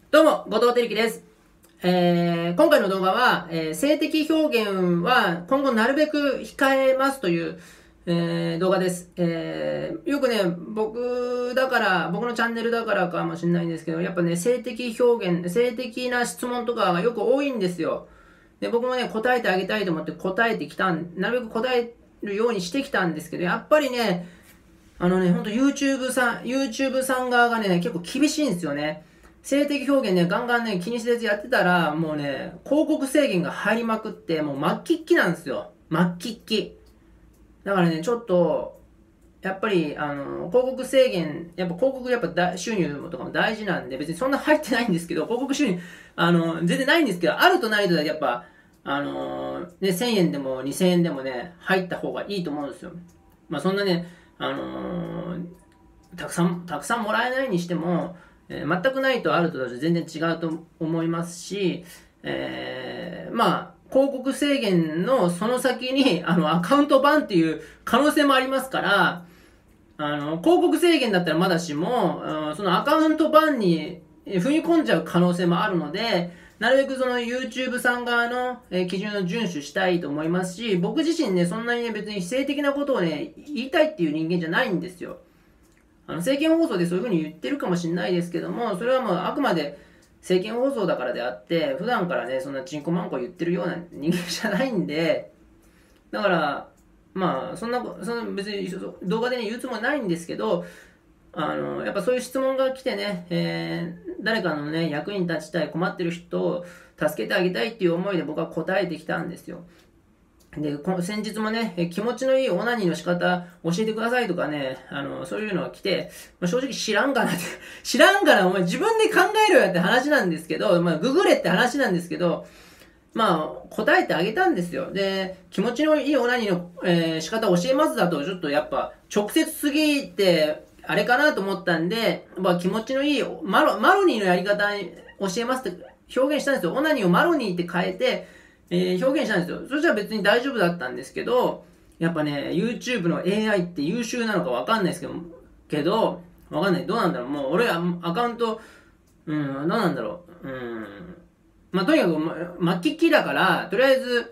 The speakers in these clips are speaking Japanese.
どうも、後藤輝樹です。今回の動画は、性的表現は今後なるべく控えますという、動画です。よくね、僕のチャンネルだからかもしれないんですけど、やっぱね、性的表現、性的な質問とかがよく多いんですよ。で、僕もね、答えてあげたいと思って答えてきたなるべく答えるようにしてきたんですけど、やっぱりね、ほんと YouTube さん側がね、結構厳しいんですよね。性的表現ね、ガンガンね、気にせずやってたら、もうね、広告制限が入りまくって、もう末期っきなんですよ。末期っき。だからね、ちょっと、やっぱり、広告制限、広告収入とかも大事なんで、別にそんな入ってないんですけど、広告収入、全然ないんですけど、あるとないとだけやっぱ、ね、1000円でも2000円でもね、入った方がいいと思うんですよ。まあそんなね、たくさんもらえないにしても、全くないとあると全然違うと思いますし、まあ、広告制限のその先に、アカウントバンっていう可能性もありますから、広告制限だったらまだしも、そのアカウントバンに踏み込んじゃう可能性もあるので、なるべくその YouTube さん側の基準を遵守したいと思いますし、僕自身ね、そんなにね、別に性的なことをね、言いたいっていう人間じゃないんですよ。政見放送でそういう風に言ってるかもしれないですけども、それはもうあくまで政見放送だからであって、普段からね、そんなチンコマンコ言ってるような人間じゃないんで、だから、まあ、そんな別に動画でね、言うつもりないんですけど、やっぱそういう質問が来てね、誰かのね、役に立ちたい、困ってる人を助けてあげたいっていう思いで僕は答えてきたんですよ。で、先日もね、気持ちのいいオナニーの仕方教えてくださいとかね、そういうのが来て、まあ、正直知らんがなって、知らんがな、お前自分で考えろよって話なんですけど、まあ、ググれって話なんですけど、まあ、答えてあげたんですよ。で、気持ちのいいオナニーの、仕方教えますだと、ちょっとやっぱ、直接すぎて、あれかなと思ったんで、まあ、気持ちのいいマロニーのやり方教えますって表現したんですよ。オナニーをマロニーって変えて、表現したんですよ。そしたら別に大丈夫だったんですけど、やっぱね、YouTube の AI って優秀なのかわかんないですけど、わかんない。どうなんだろう。もう俺はアカウント、どうなんだろう。まあ、とにかく、末期っきだから、とりあえず、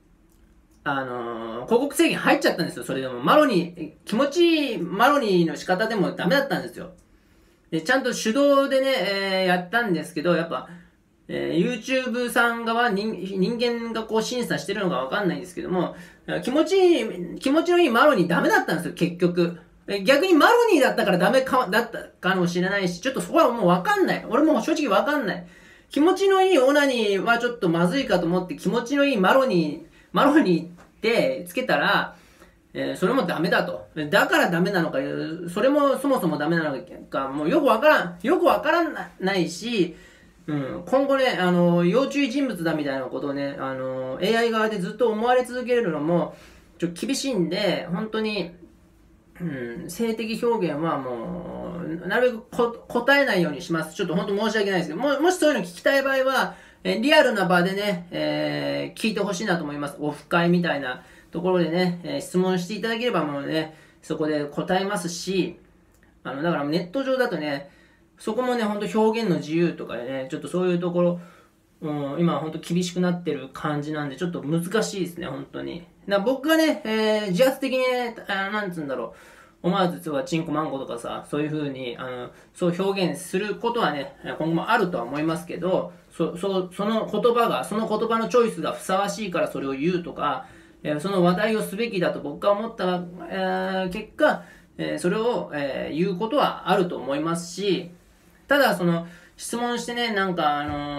広告制限入っちゃったんですよ。それでも、気持ちいいマロニーの仕方でもダメだったんですよ。で、ちゃんと手動でね、やったんですけど、やっぱ、YouTube さん側、人間がこう審査してるのかわかんないんですけども、気持ちのいいマロニーダメだったんですよ、結局。逆にマロニーだったからだったかもしれないし、ちょっとそこはもうわかんない。俺も正直わかんない。気持ちのいいオナニーはちょっとまずいかと思って、気持ちのいいマロニーってつけたら、それもダメだと。だからダメなのか、それもそもそもダメなのか、もうよくわからないし、今後ね、要注意人物だみたいなことをね、AI 側でずっと思われ続けるのも、ちょっと厳しいんで、本当に、性的表現はもう、なるべく答えないようにします。ちょっと本当申し訳ないですけど、もしそういうの聞きたい場合は、リアルな場でね、聞いてほしいなと思います。オフ会みたいなところでね、質問していただければもうね、そこで答えますし、だからネット上だとね、そこもね、ほんと表現の自由とかでね、ちょっとそういうところ、今は本当厳しくなってる感じなんで、ちょっと難しいですね、本当に。僕がね、自発的にね、なんつうんだろう、思わずチンコマンコとかさ、そういう風に、そう表現することはね、今後もあるとは思いますけど、その言葉のチョイスがふさわしいからそれを言うとか、その話題をすべきだと僕が思った、結果、それを、言うことはあると思いますし、ただ質問してね、なんか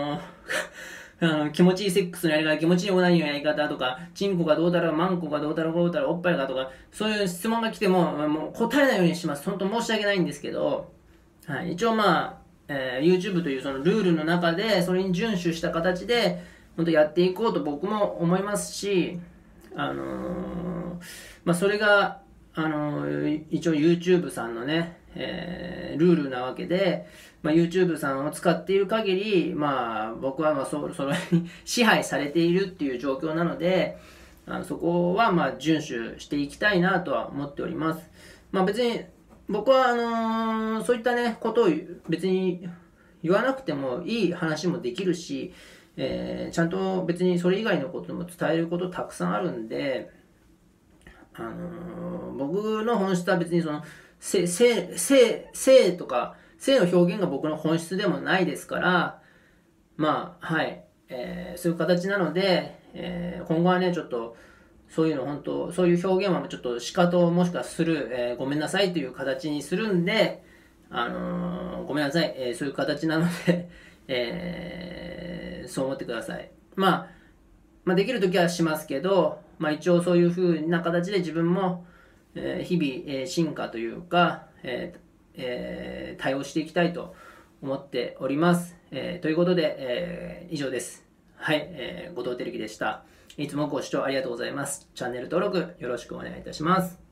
気持ちいいセックスのやり方、気持ちいいオナニーのやり方とか、チンコがどうだろう、マンコがどうだろう、こうだろう、おっぱいがとか、そういう質問が来ても、もう答えないようにします。本当申し訳ないんですけど、はい、一応まあ、YouTube というそのルールの中で、それに遵守した形で、本当やっていこうと僕も思いますし、まあそれが、一応 YouTube さんのね、ルールなわけで、まあ、YouTube さんを使っている限り、まあ、僕はまあそれに支配されているっていう状況なので、そこはまあ遵守していきたいなとは思っております。まあ別に、僕はそういったね、ことを別に言わなくてもいい話もできるし、ちゃんと別にそれ以外のことも伝えることたくさんあるんで、僕の本質は別にその性とか性の表現が僕の本質でもないですから、まあはい、そういう形なので、今後はねちょっとそういうの本当そういう表現はちょっと仕方をもしくはする、ごめんなさいという形にするんで、ごめんなさい、そういう形なので、そう思ってください。まあできるときはしますけど、一応そういう風な形で自分も、日々、進化というか、対応していきたいと思っております。ということで、以上です。はい、後藤輝樹でした。いつもご視聴ありがとうございます。チャンネル登録よろしくお願いいたします。